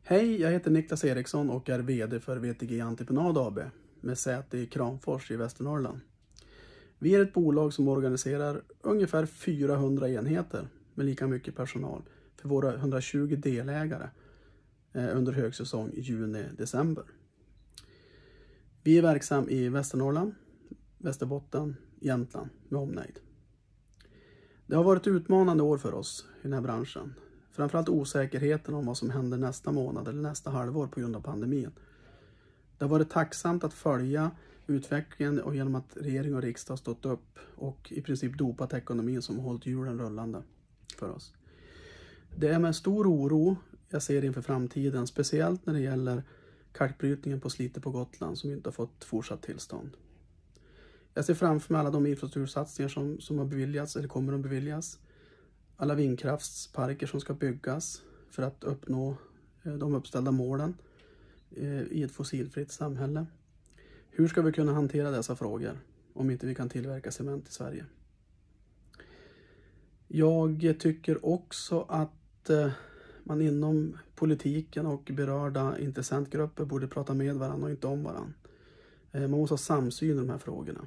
Hej, jag heter Niklas Eriksson och är vd för VTG Entreprenad AB med säte i Kramfors i Västernorrland. Vi är ett bolag som organiserar ungefär 400 enheter med lika mycket personal för våra 120 delägare under högsäsong i juni-december. Vi är verksam i Västernorrland, Västerbotten, Jämtland med omnejd. Det har varit utmanande år för oss i den här branschen. Framförallt osäkerheten om vad som händer nästa månad eller nästa halvår på grund av pandemin. Det har varit tacksamt att följa utvecklingen och genom att regering och riksdag har stått upp och i princip dopat ekonomin som har hållit hjulen rullande för oss. Det är med stor oro jag ser inför framtiden, speciellt när det gäller kalkbrytningen på Slite på Gotland som inte har fått fortsatt tillstånd. Jag ser framför mig alla de infrastruktursatsningar som har beviljats eller kommer att beviljas. Alla vindkraftsparker som ska byggas för att uppnå de uppställda målen i ett fossilfritt samhälle. Hur ska vi kunna hantera dessa frågor om inte vi kan tillverka cement i Sverige? Jag tycker också att man inom politiken och berörda intressentgrupper borde prata med varandra och inte om varandra. Man måste ha samsyn i de här frågorna.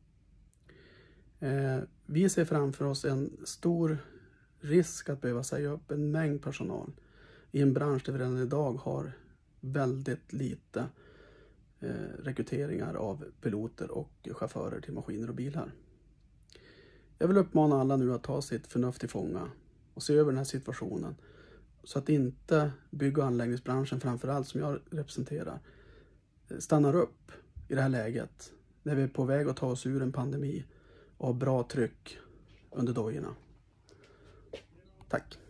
Vi ser framför oss en stor risk att behöva säga upp en mängd personal i en bransch där vi redan idag har väldigt lite rekryteringar av piloter och chaufförer till maskiner och bilar. Jag vill uppmana alla nu att ta sitt förnuft till fånga och se över den här situationen så att inte bygg- och anläggningsbranschen, framförallt som jag representerar, stannar upp i det här läget när vi är på väg att ta oss ur en pandemi och ha bra tryck under dojorna. Tack!